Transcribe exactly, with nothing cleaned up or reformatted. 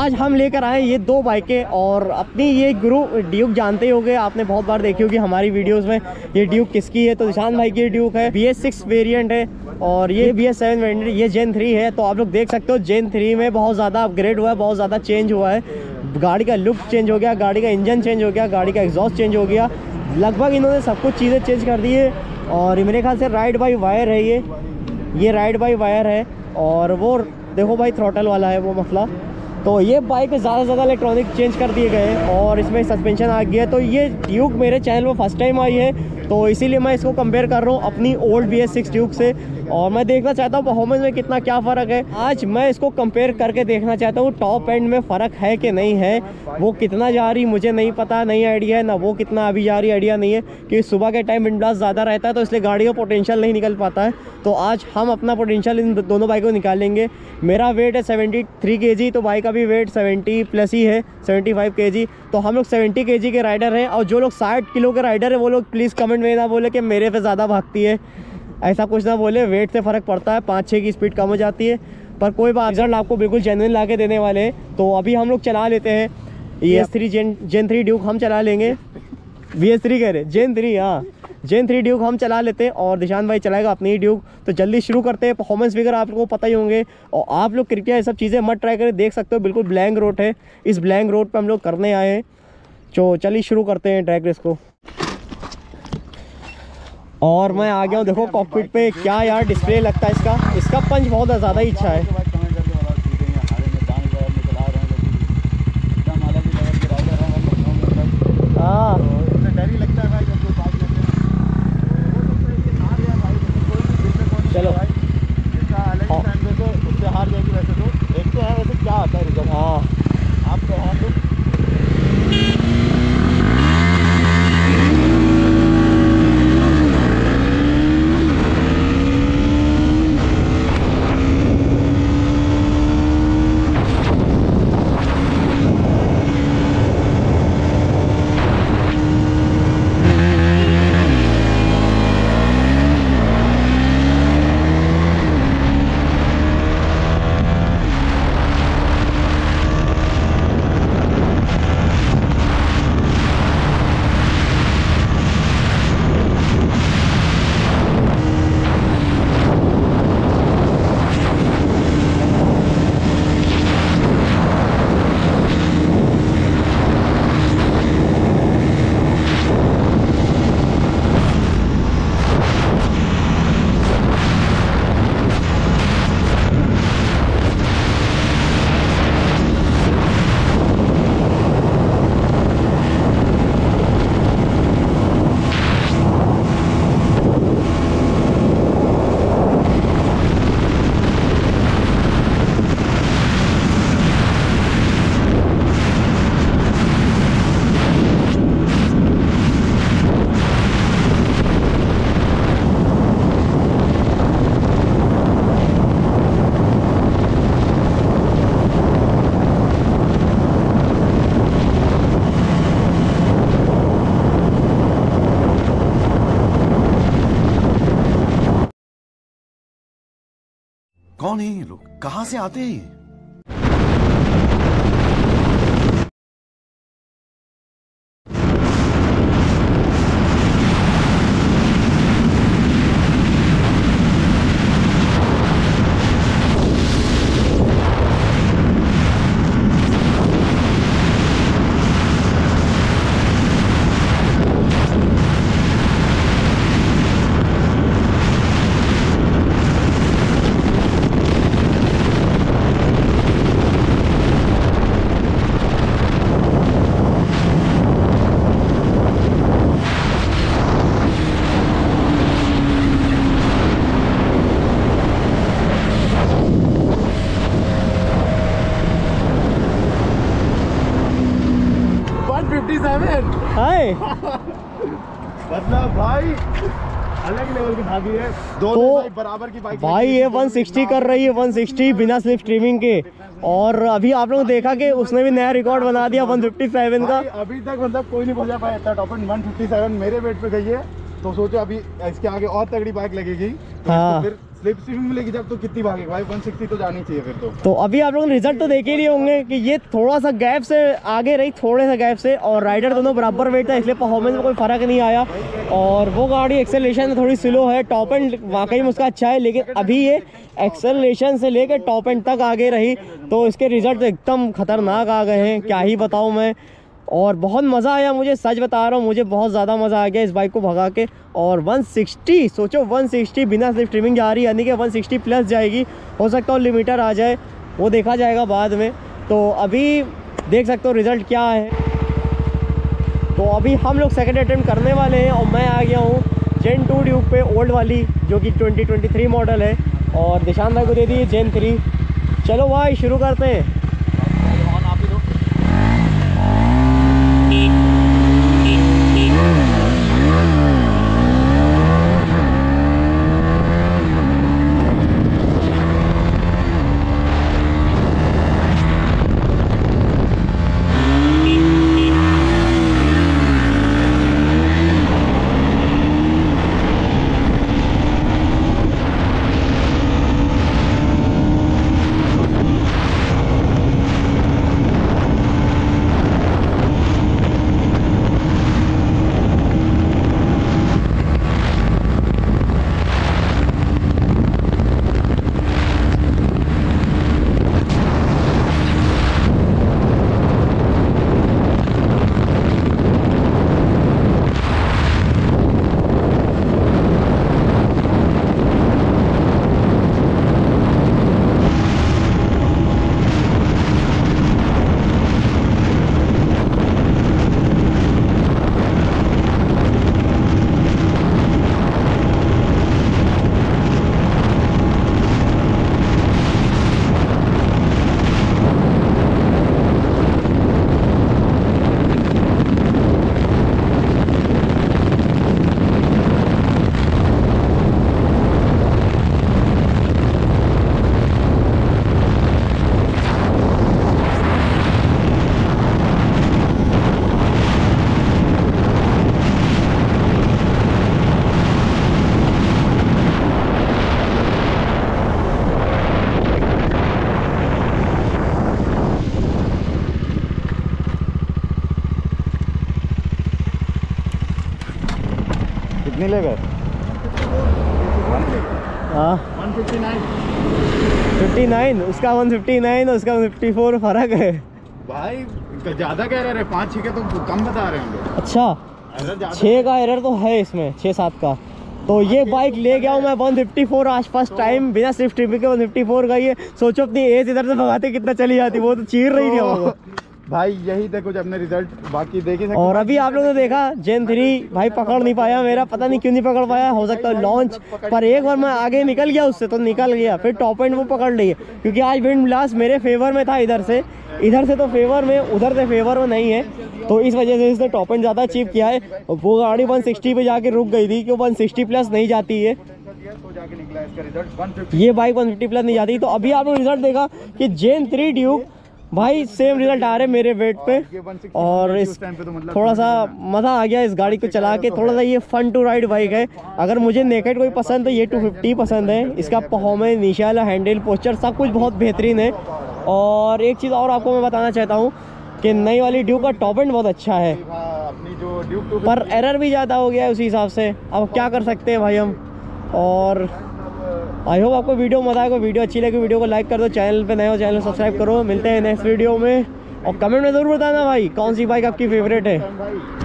आज हम लेकर आए ये दो बाइकें और अपनी ये गुरु ड्यूक जानते ही होंगे, आपने बहुत बार देखी होगी हमारी वीडियोस में। ये ड्यूक किसकी है? तो निशान भाई की ड्यूक है। बी एस सिक्स वेरिएंट है और ये बी एस सेवन वेरिएंट, ये जेन थ्री है। तो आप लोग देख सकते हो जेन थ्री में बहुत ज़्यादा अपग्रेड हुआ है, बहुत ज़्यादा चेंज हुआ है। गाड़ी का लुक चेंज हो गया, गाड़ी का इंजन चेंज हो गया, गाड़ी का एग्जॉस्ट चेंज हो गया, लगभग इन्होंने सब कुछ चीज़ें चेंज कर दी है। और मेरे ख्याल से राइड बाई वायर है ये ये राइड बाई वायर है। और वो देखो भाई थ्रॉटल वाला है वो मसला। तो ये बाइक में ज़्यादा से ज़्यादा इलेक्ट्रॉनिक चेंज कर दिए गए हैं और इसमें सस्पेंशन आ गया है। तो ये ड्यूक मेरे चैनल में फर्स्ट टाइम आई है, तो इसीलिए मैं इसको कंपेयर कर रहा हूँ अपनी old B S six Duke से और मैं देखना चाहता हूँ परफॉर्मेंस में कितना क्या फ़र्क है। आज मैं इसको कंपेयर करके देखना चाहता हूँ टॉप एंड में फ़र्क है कि नहीं है। वो कितना जा रही मुझे नहीं पता, नहीं आइडिया है ना, वो कितना अभी जा रही आइडिया नहीं है कि सुबह के टाइम विंड ब्लास्ट ज़्यादा रहता है तो इसलिए गाड़ी का पोटेंशियल नहीं निकल पाता है। तो आज हम अपना पोटेंशियल इन दोनों बाइकों को निकालेंगे। मेरा वेट है सेवेंटी थ्री के जी, तो बाइक का भी वेट सेवेंटी प्लस ही है, सेवेंटी फाइव के जी। तो हम लोग सेवेंटी के जी के राइडर हैं और जो लोग साठ किलो के राइडर हैं वो लोग प्लीज़ कमेंट में ना बोले कि मेरे पे ज़्यादा भागती है, ऐसा कुछ ना बोले। वेट से फ़र्क पड़ता है, पाँच छः की स्पीड कम हो जाती है, पर कोई बात, रिजल्ट आपको बिल्कुल जेन्युइन ला के देने वाले हैं। तो अभी हम लोग चला लेते हैं E S three gen gen three Duke हम चला लेंगे। वी एस थ्री कह रहे जेन थ्री, हाँ जेन थ्री ड्यूक हम चला लेते हैं और निशान भाई चलाएगा अपनी ही ड्यूक। तो जल्दी शुरू करते हैं। परफॉर्मेंस फिगर आप लोगों को पता ही होंगे और आप लोग कृपया ये सब चीज़ें मत ट्राई करें। देख सकते हो बिल्कुल ब्लैंक रोड है, इस ब्लैंक रोड पे हम लोग करने आए हैं। तो चलिए शुरू करते हैं ट्रैक रेस को। और मैं आ गया हूँ, देखो कॉकपिट पे क्या यार डिस्प्ले लगता है इसका इसका पंच बहुत ज़्यादा ही अच्छा है। हाँ चलो उससे हार जाएगी वैसे तो, एक तो है वैसे क्या आता है रिजल्ट। हाँ आप तो हाँ तो कौन है ये लोग, कहां से आते हैं? हाय मतलब भाई अलग लेवल की भागी है, दो तो बाइक बराबर की बाइक भाई ये वन सिक्सटी कर रही है, वन सिक्सटी बिना स्लिप स्ट्रीमिंग के। और अभी आप लोगों ने देखा कि उसने भी नया रिकॉर्ड बना दिया वन फिफ्टी सेवन का। अभी तक मतलब कोई नहीं पहुंचा पाया था top end one fifty seven मेरे वेट पे गई है। तो सोचो अभी इसके आगे और तगड़ी बाइक लगेगी तो हाँ फिर स्लिप स्ट्रीमिंग मिलेगी जब तो कितनी भागेगा भाई, एक सौ साठ तो जानी चाहिए फिर तो। तो अभी आप लोगों ने रिजल्ट तो देखे ही लिए होंगे कि ये थोड़ा सा गैप से आगे रही, थोड़े सा गैप से, और राइडर दोनों बराबर वेट था, इसलिए परफॉर्मेंस में कोई फर्क नहीं आया। और वो गाड़ी एक्सेलरेशन में थोड़ी स्लो है, टॉप एंड वाकई में उसका अच्छा है, लेकिन अभी ये एक्सेलरेशन से लेकर टॉप एंड तक आगे रही, तो इसके रिजल्ट एकदम खतरनाक आ गए हैं, क्या ही बताऊँ मैं। और बहुत मज़ा आया मुझे, सच बता रहा हूँ, मुझे बहुत ज़्यादा मज़ा आ गया इस बाइक को भगा के। और एक सौ साठ, सोचो एक सौ साठ बिना सिर्फ ट्रिमिंग जा रही है, यानी कि एक सौ साठ प्लस जाएगी, हो सकता है लिमिटर आ जाए, वो देखा जाएगा बाद में। तो अभी देख सकते हो रिज़ल्ट क्या है। तो अभी हम लोग सेकंड अटेम्प्ट करने वाले हैं, और मैं आ गया हूँ जेन टू ड्यूक पे, ओल्ड वाली, जो कि ट्वेंटी ट्वेंटी थ्री मॉडल है, और निशान भाई को दे दी जेन थ्री। चलो भाई शुरू करते हैं। कितनी ले गए? हाँ एक सौ उनसठ। उनसठ, उसका एक सौ उनसठ और उसका एक सौ चौवन फर्क है भाई ज्यादा कह रहे हैं, पाँच छः के तो कम बता रहे हैं हम लोग। अच्छा, एरर ज्यादा छः का एरर तो है इसमें, छः सात का। तो ये बाइक ले गया हूँ मैं एक सौ चौवन आज फर्स्ट टाइम, बिना सिर्फ ट्रिमिंग के एक सौ चौवन का। ये सोचो अपनी एज इधर से भगाते कितना चली जाती, वो तो चीर रही थी वो। भाई यही देखो जब हमने रिजल्ट बाकी देखे। और अभी आप लोगों ने देखा जेन थ्री भाई पकड़ नहीं पाया मेरा, पता नहीं क्यों नहीं पकड़ पाया, हो सकता है लॉन्च पर एक बार मैं आगे निकल गया उससे, तो निकल गया, फिर टॉप एंड वो पकड़ ली, क्योंकि आज विंड ब्लास्ट मेरे फेवर में था, इधर से इधर से तो फेवर में, उधर से फेवर में नहीं है, तो इस वजह से इसने टॉप एंड ज़्यादा अचीव किया है। वो गाड़ी एक सौ साठ पे जाके रुक गई थी, क्यों एक सौ साठ प्लस नहीं जाती है, ये बाइक एक सौ पचास प्लस नहीं जाती। तो अभी आपने रिजल्ट देखा कि जेन थ्री ड्यूक भाई सेम रिजल्ट आ रहे मेरे वेट पे, और इस थोड़ा सा मज़ा आ गया इस गाड़ी को चला के, थोड़ा सा ये फन टू राइड बाइक है। अगर मुझे नेकेड कोई पसंद है, ये टू फिफ्टी पसंद है, इसका परफॉर्मेंस, निशाल, हैंडल, पोस्चर सब कुछ बहुत बेहतरीन है। और एक चीज़ और आपको मैं बताना चाहता हूँ कि नई वाली ड्यूक का टॉप एंड बहुत अच्छा है, अपनी जो ड्यूक पर एरर भी ज़्यादा हो गया है उसी हिसाब से, अब क्या कर सकते हैं भाई हम। और आई होप आपको वीडियो मजा आएगा, वीडियो अच्छी लगी वीडियो को लाइक कर दो, चैनल पे नए हो चैनल सब्सक्राइब करो। मिलते हैं नेक्स्ट वीडियो में, और कमेंट में ज़रूर बताना भाई कौन सी बाइक आपकी फेवरेट है।